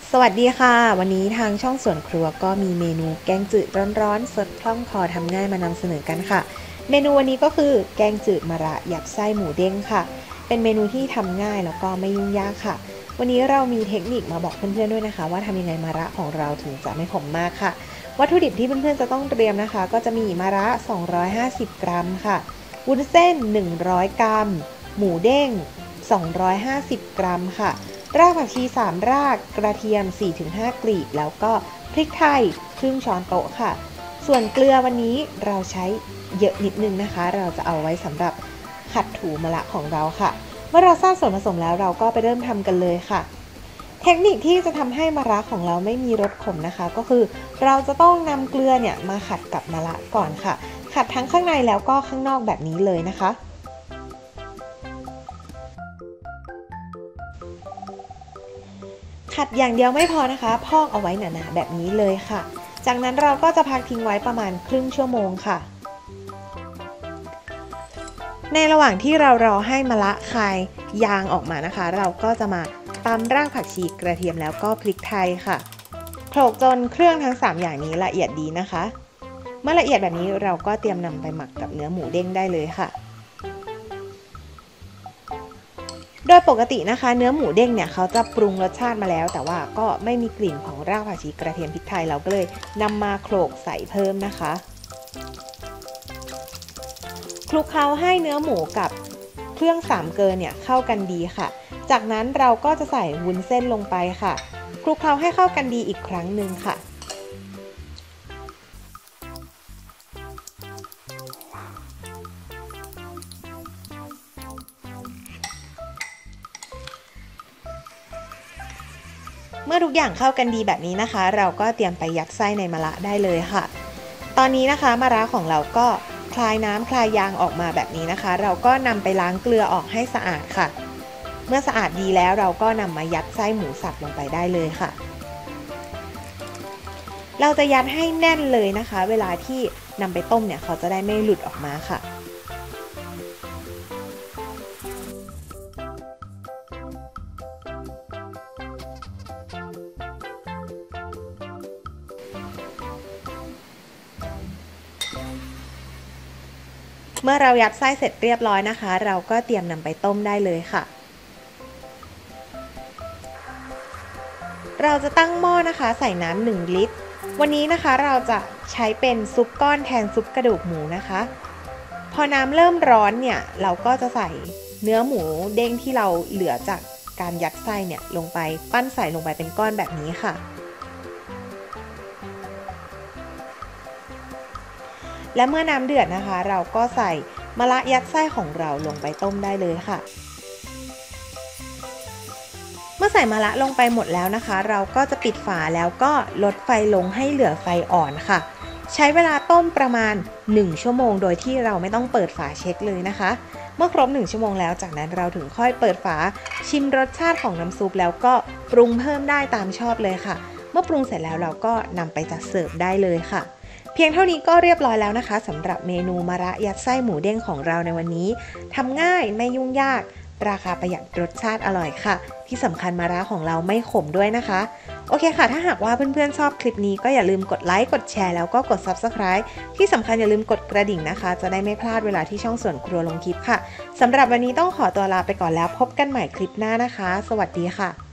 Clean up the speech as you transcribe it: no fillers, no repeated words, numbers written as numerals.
สวัสดีค่ะวันนี้ทางช่องสวนครัวก็มีเมนูแกงจืดร้อนๆสดคล่องคอทำง่ายมานำเสนอกันค่ะเมนูวันนี้ก็คือแกงจืดมะระยัดไส้หมูเด้งค่ะเป็นเมนูที่ทำง่ายแล้วก็ไม่ยุ่งยากค่ะวันนี้เรามีเทคนิคมาบอกเพื่อนๆด้วยนะคะว่าทำยังไงมะระของเราถึงจะไม่ขมมากค่ะวัตถุดิบที่เพื่อนๆจะต้องเตรียมนะคะก็จะมีมะระ250 กรัมค่ะวุ้นเส้น100 กรัมหมูเด้ง250 กรัมค่ะรากผักชี3 รากกระเทียม 4-5 กลีบแล้วก็พริกไทยครึ่งช้อนโต๊ะค่ะส่วนเกลือวันนี้เราใช้เยอะนิดนึงนะคะเราจะเอาไว้สำหรับขัดถูมะระของเราค่ะเมื่อเราทราบส่วนผสมแล้วเราก็ไปเริ่มทำกันเลยค่ะเทคนิคที่จะทำให้มะระของเราไม่มีรสขมนะคะก็คือเราจะต้องนำเกลือเนี่ยมาขัดกับมะระก่อนค่ะขัดทั้งข้างในแล้วก็ข้างนอกแบบนี้เลยนะคะขัดอย่างเดียวไม่พอนะคะพอกเอาไว้หนาๆแบบนี้เลยค่ะจากนั้นเราก็จะพักทิ้งไว้ประมาณครึ่งชั่วโมงค่ะในระหว่างที่เรารอให้มะระคายยางออกมานะคะเราก็จะมาตำรากผักชีกระเทียมแล้วก็พริกไทยค่ะโขลกจนเครื่องทั้ง3อย่างนี้ละเอียดดีนะคะเมื่อละเอียดแบบนี้เราก็เตรียมนำไปหมักกับเนื้อหมูเด้งได้เลยค่ะโดยปกตินะคะเนื้อหมูเด้งเนี่ยเขาจะปรุงรสชาติมาแล้วแต่ว่าก็ไม่มีกลิ่นของรากผักชีกระเทียมพริกไทยเราก็เลยนำมาโขลกใส่เพิ่มนะคะคลุกเคล้าให้เนื้อหมูกับเครื่อง3 เกลอเนี่ยเข้ากันดีค่ะจากนั้นเราก็จะใส่วุ้นเส้นลงไปค่ะคลุกเคล้าให้เข้ากันดีอีกครั้งหนึ่งค่ะเมื่อทุกอย่างเข้ากันดีแบบนี้นะคะเราก็เตรียมไปยัดไส้ในมะระได้เลยค่ะตอนนี้นะคะมะระของเราก็คลายน้ำคลายยางออกมาแบบนี้นะคะเราก็นำไปล้างเกลือออกให้สะอาดค่ะเมื่อสะอาดดีแล้วเราก็นำมายัดไส้หมูสับลงไปได้เลยค่ะเราจะยัดให้แน่นเลยนะคะเวลาที่นำไปต้มเนี่ยเขาจะได้ไม่หลุดออกมาค่ะเมื่อเรายัดไส้เสร็จเรียบร้อยนะคะเราก็เตรียมนำไปต้มได้เลยค่ะเราจะตั้งหม้อนะคะใส่น้ำ1 ลิตรวันนี้นะคะเราจะใช้เป็นซุปก้อนแทนซุปกระดูกหมูนะคะพอน้ำเริ่มร้อนเนี่ยเราก็จะใส่เนื้อหมูเด้งที่เราเหลือจากการยัดไส้เนี่ยลงไปปั้นใส่ลงไปเป็นก้อนแบบนี้ค่ะและเมื่อน้ำเดือดนะคะเราก็ใส่มะระยัดไส้ของเราลงไปต้มได้เลยค่ะเมื่อใส่มะระลงไปหมดแล้วนะคะเราก็จะปิดฝาแล้วก็ลดไฟลงให้เหลือไฟอ่อนค่ะใช้เวลาต้มประมาณ1 ชั่วโมงโดยที่เราไม่ต้องเปิดฝาเช็คเลยนะคะเมื่อครบ1 ชั่วโมงแล้วจากนั้นเราถึงค่อยเปิดฝาชิมรสชาติของน้ำซุปแล้วก็ปรุงเพิ่มได้ตามชอบเลยค่ะเมื่อปรุงเสร็จแล้วเราก็นำไปจัดเสิร์ฟได้เลยค่ะเพียงเท่านี้ก็เรียบร้อยแล้วนะคะสำหรับเมนูมะระยัดไส้หมูเด้งของเราในวันนี้ทำง่ายไม่ยุ่งยากราคาประหยัดรสชาติอร่อยค่ะที่สำคัญมะระของเราไม่ขมด้วยนะคะโอเคค่ะถ้าหากว่าเพื่อนๆชอบคลิปนี้ก็อย่าลืมกดไลค์กดแชร์แล้วก็กด Subscribe ที่สำคัญอย่าลืมกดกระดิ่งนะคะจะได้ไม่พลาดเวลาที่ช่องสวนครัวลงคลิปค่ะสำหรับวันนี้ต้องขอตัวลาไปก่อนแล้วพบกันใหม่คลิปหน้านะคะสวัสดีค่ะ